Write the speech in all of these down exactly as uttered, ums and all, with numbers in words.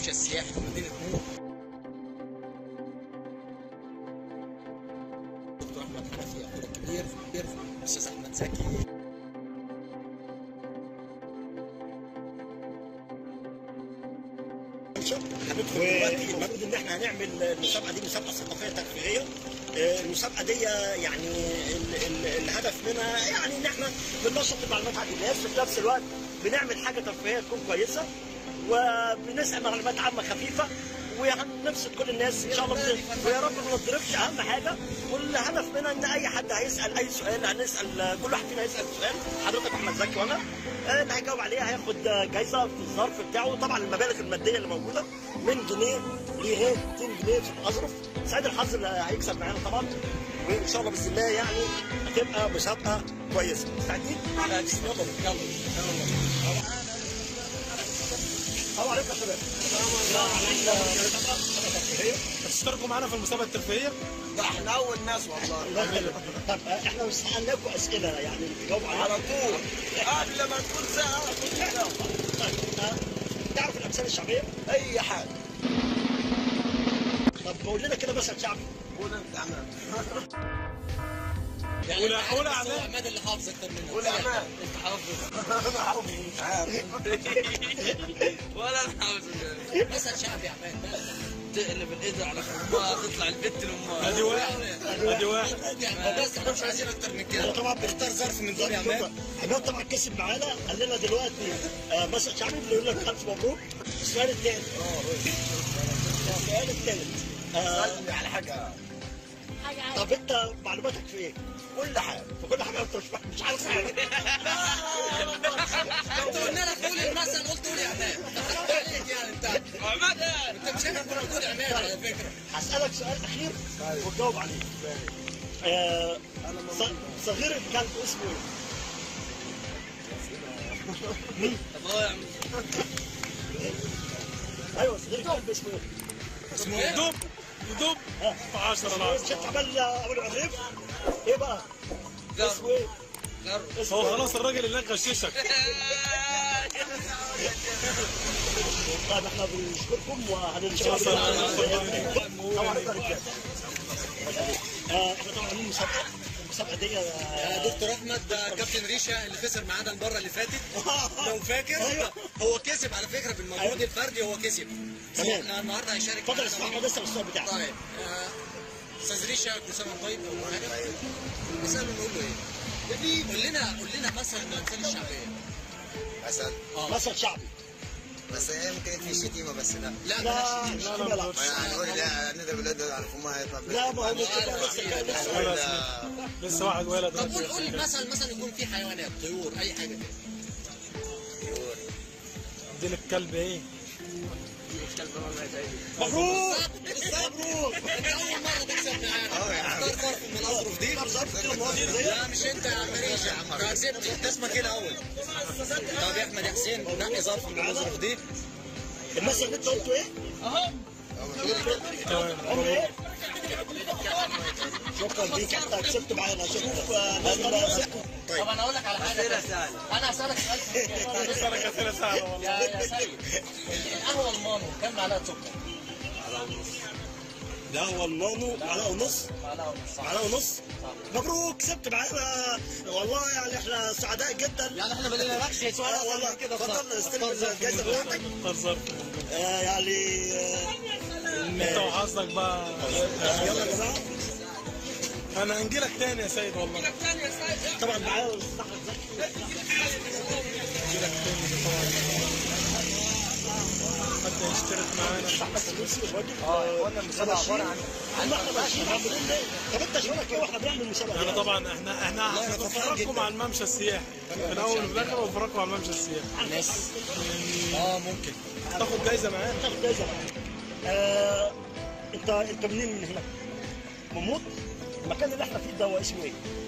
الممشى السياحي في مدينه نور. دكتور احمد حنفي اخونا الكبير كبير الاستاذ احمد زكي. هندخل دلوقتي المفروض ان احنا هنعمل المسابقه دي مسابقه ثقافيه ترفيهيه. المسابقه دي يعني ال ال الهدف منها يعني ان احنا بننشط المعلومات عن الناس وفي نفس الوقت بنعمل حاجه ترفيهيه تكون كويسه وبنسال معلومات عامه خفيفه وهنبسط كل الناس ان شاء الله ويا رب ما نضربش اهم حاجه. والهدف منها ان اي حد هيسال اي سؤال هنسال كل واحد فينا هيسال سؤال حضرتك احمد زكي وانا اللي هيجاوب عليه هياخد جايزه في الظرف بتاعه. طبعا المبالغ الماديه اللي موجوده من جنيه لغايه مئتين جنيه في الاظرف. سعيد الحظ اللي هيكسب معانا طبعا وان شاء الله باذن الله يعني هتبقى مسابقه كويسه. مستعدين؟ يلا يلا يلا. السلام عليكم يا شباب. السلام عليكم. هتشتركوا معانا في المسابقه الترفيهيه؟ ده احنا اول ناس والله. طب احنا مش سالناكم اسئله يعني تجاوبوا عليها على طول قبل ما تكون ساعه كنت تجاوب. تعرف الامثال الشعبيه؟ اي حاجه. طب قول لنا كده مثل شعبي. قول انت عماد. يعني ولا ولا عماد. عماد اللي حافظ اكتر منك. قول عماد. انت حافظ. انا حافظ مش عارف. ولا انا حافظ. مثل شعبي يا عماد. تقلب القدر على خرمها تطلع البت لامها. ادي واحد ادي واحد. بس احنا مش عايزين اكتر من كده. طبعا بنختار ظرف من دول يا عماد. عماد طبعا كسب معانا قال لنا دلوقتي مثل شعبي بنقول لك الف مبروك. السؤال الثاني. السؤال الثالث. سألني على حاجه. طب انت معلوماتك في ايه؟ كل حاجه. في كل حاجه انت مش مش عارف حاجه. انت قلنا لك قول المثل قلت قول يا عماد. عليك يعني انت عماد انت مش هينفع تقول يا عماد على فكره. هسألك سؤال أخير وتجاوب عليه. آه صغير الكلب اسمه إيه؟ الله يا عم. أيوه صغير الكلب اسمه إيه؟ اسمه ايه؟ دب دب في عشرة العشرة. شفت عمال أبو العريف؟ إيه بقى؟ اسمه إيه؟ هو خلاص الراجل اللي غششك. طيب احنا بنشكركم وهننشر طبعا احنا طبعا عاملين مسابقه المسابقه دي يا دكتور احمد ده كابتن ريشه اللي خسر معانا المره اللي فاتت لو فاكر. هو كسب على فكره بالمجهود الفردي هو كسب. احنا النهارده هيشارك. اتفضل اسمع احمد لسه السؤال بتاعك. طيب استاذ ريشه كل سنه طيب او حاجه نساله نقول له ايه؟ قول لنا قول لنا مثلا من الامثال الشعبيه. مثلا مثل شعبي. بس يمكن في شتيمه بس لا. لا لا بلاش لا لا لا يعني نقول لا نضرب الولد على فمها يطلع. لا ما هو لسه لسه لسه واحد ولد. طب قول قول مثلا مثلا يكون في حيوانات طيور اي حاجه كده. اديلك كلب ايه؟ مبروك مبروك انت اول مره تكسب معانا. اختار ظرف من الاظرف دي. لا مش انت يا عم ريشه انت كسبت. انت اسمك ايه الاول؟ طب يا احمد يا حسين نقي ظرف من الاظرف دي. المثل اللي انت قلته ايه؟ اهو عمري ايه؟ شكرا ليك انت كسبت معانا. شكرا. طب انا اقول لك على حاجه. انا هسالك سؤال. اسالك اسئله سهله والله. يا يا سيد القهوه المانو كم معلقه سكر؟ ده هو المانو معلقه ونص. معلقه ونص. معلقه ونص. مبروك كسبت معانا والله يعني احنا سعداء جدا. يعني احنا ما لقيناش سؤال اه والله كده. اتفضل استلم الجائزه بتاعتك. اختار ظرف. آه يعني انت وحظك بقى. يلا يا جماعه انا هنجيلك تاني يا سيد والله. هنجيلك تاني يا سيد. طبعا معايا الاستاذ احمد زكي. هنجيلك تاني طبعا. حد يشترك معانا. احمد سلوسي الراجل. اه قلنا المسابقه عباره عن عن احنا ماشيين عاملين ايه؟ طب انت شغلك ايه واحنا بنعمل مسابقه؟ احنا طبعا احنا احنا بنفرجكم على الممشى السياحي في الاول وفي الاخر بنفرجكم على الممشى السياحي. الناس اه ممكن تاخد جايزه معانا. تاخد جايزه معانا. آه انت انت منين من هنا؟ مموت؟ المكان اللي احنا فيه ده هو اسمه ايه؟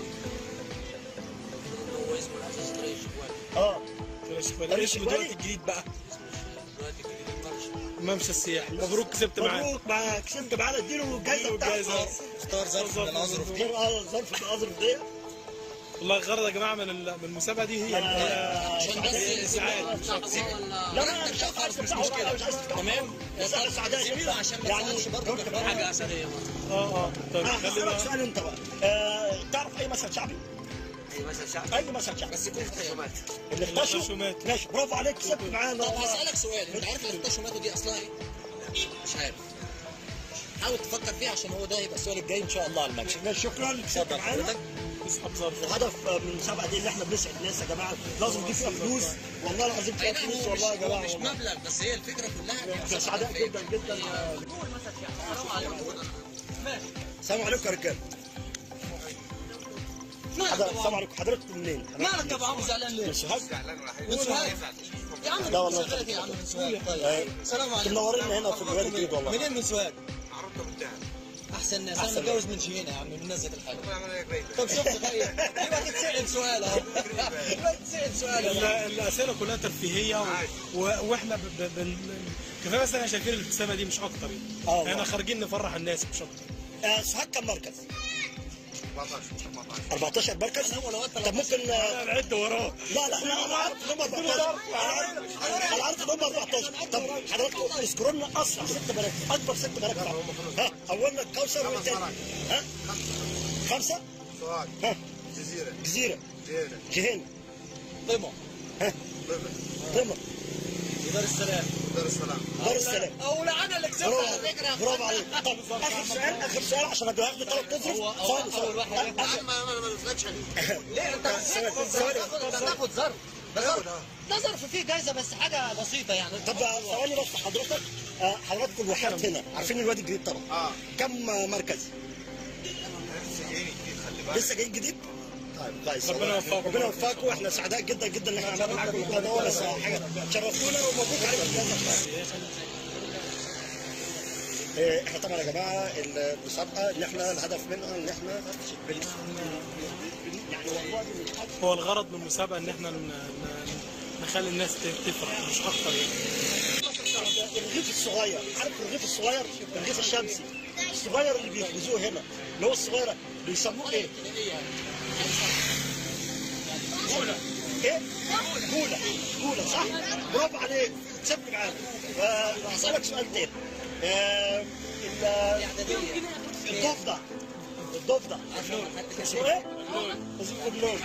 هو اسمه العزيز طريق الشكواني. اه طريق اسمه دلوقتي الجديد بقى. دلوقتي الجديد الممشى. الممشى السياحي. مبروك كسبت معانا. مبروك معاك كسبت معانا. اديله الجايزه بتاعتك. جايزه. اختار ظرف من الاظرف دي. اه ظرف الاظرف دي. والله الغرض يا جماعه من ال- من المسابقه دي هي عشان بس اسعاد مش اكتر. لا لا مش عايز مش مشكله مش عايز تمام مساء سعداء جدا يعني برضه حاجه اثريه اه اه طيب هسألك خلينا سؤال انت بقى آه، تعرف اي مثل شعبي؟ اي مثلا شعب اي مثل شعبي بس يكون في خصومات. اللي اختشوا اختشوا ماتوا. ماشي برافو عليك كسبت معانا طب هسألك سؤال، انت عارف اللي اختشوا ماتوا دي اصلها ايه؟ مش عارف. حاول تفكر فيها عشان هو ده هيبقى السؤال الجاي ان شاء الله على الماتش. ماشي شكرا كسبت معانا اسحب ظرف. الهدف من المسابقه دي اللي احنا بنسعد الناس يا جماعه لازم نجيب فيها فلوس والله العظيم فيها اي نعم، فلوس هو مش والله يا هو جماعه مش والله. مبلغ، بس هي الفكره كلها إن احنا سعداء جدا جدا السلام عليكم يا رجاله حضر- السلام عليكم حضرتكم منين؟ مالك يا ابو عمرو زعلان ليه؟ من سوهاج؟ زعلان ولا حاجه. من سوهاج؟ يا عم لا والله. من سوهاج يا عم من سوهاج. آه. طيب السلام عليكم. منورينا هنا في الوادي الجديد والله. منين من سوهاج؟ عرضنا بالتهم. احسن ناس، أحسن انا متجوز من شهينه يا عم من نزهه الحاجه. ربنا يعمل لك بيت. طب شفت طيب يبقى تتسأل سؤال اهو يبقى تتسأل سؤال ال- اهو. الاسئله كلها ترفيهيه و... و... واحنا ب... ب... بن... كفايه بس احنا شايفين الابتسامه دي مش اكتر آه يعني والله. احنا خارجين نفرح الناس مش اكتر. آه، سوهاج كم مركز؟ أربعتاشر أربعتاشر. أربعتاشر مركز؟ طب ممكن آه، انا عدت وراه. لا لا لا انا عارف ان هم أربعتاشر انا عارف ان هم أربعتاشر طب حضراتكم اذكروا لنا اسرع ست مراكز اكبر ست مراكز ها اولنا الكوثر والتاني ها خمسه سوهاج. ها جزيره. جزيره جزيره. جهين طمع ها ضمن. ضمن ودار السلام. دار السلام. دار السلام او انا اللي كسبت على برافو فكره. برافو عليك طب اخر سؤال اخر سؤال عشان ابقى واخد ثلاث تظرف هو- هو ثاني أول واحد ثاني. يا عم انا ما نزلتش عليك. ليه انت ثواني، ثواني. انت هتاخد ظرف ده ظرف ده ظرف فيه جايزه بس حاجه بسيطه يعني. طب ثواني بس حضرتك آه، حضراتكم الواحات هنا عارفين الوادي الجديد طبعا اه. كم آه، مركز؟ لسه جايين جديد خلي بالك. لسه جايين جديد؟ طيب كويس ربنا يوفقكم. ربنا يوفقكم واحنا سعداء جدا جدا ان احنا عملنا معاكم اللقاء ده بس حاجه شرفتونا ومبروك عليكم. إيه، احنا طبعا يا جماعه المسابقه ان احنا الهدف منها ان احنا بن- يعني والله بنتحدى هو الغرض من المسابقه ان احنا ن... ن... نخلي الناس ت- تفرح مش اكتر يعني. الرغيف الصغير عارف الرغيف الصغير الرغيف الشمسي الصغير اللي بيخبزوه هنا اللي هو الصغير بيسموه ايه؟ جولة ايه؟ جولة جولة صح؟ برافو عليك كسبت معانا آه، هسألك سؤال تاني آه، ال- الضفدع الضفدع اسمه ايه؟ اسمه اللون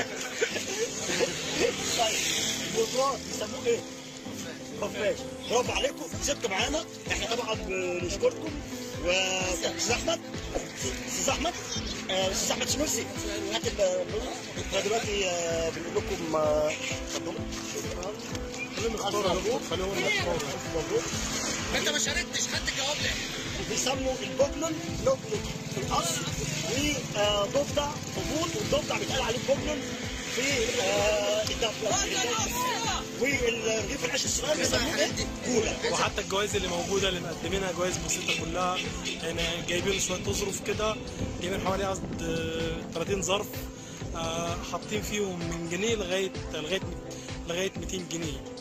طيب الوطواط بيسموه ايه؟ خفاش برافو عليكم كسبتوا معانا احنا طبعا بنشكركم واستاذ احمد استاذ احمد آه، استاذ احمد سنوسي هات ال- احنا دلوقتي آه، بنقول لكم آه، اتفضلوا شكرا خلينا نختار مبروك. خلينا نختار. مبروك انت ما شاركتش خدت جواب ليه؟ بيسموا البوبلن لوبلن في الاصل وضفدع هبوط والضفدع بيتقال عليه بوبلن في آه، الدفع والرغيف العيش الصغير بيسموه ايه؟ كولا وحتى الجوائز اللي موجوده اللي مقدمينها جوائز بسيطه كلها يعني جايبين شويه اظرف كده جايبين حوالي قصد آه، ثلاثين ظرف آه، حاطين فيهم من جنيه لغايه لغايه لغايه مئتين جنيه